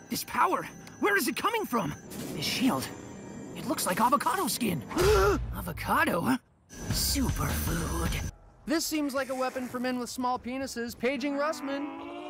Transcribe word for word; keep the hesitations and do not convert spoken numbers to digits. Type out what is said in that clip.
This power, where is it coming from? This shield, it looks like avocado skin. Avocado? Superfood. This seems like a weapon for men with small penises paging Russman.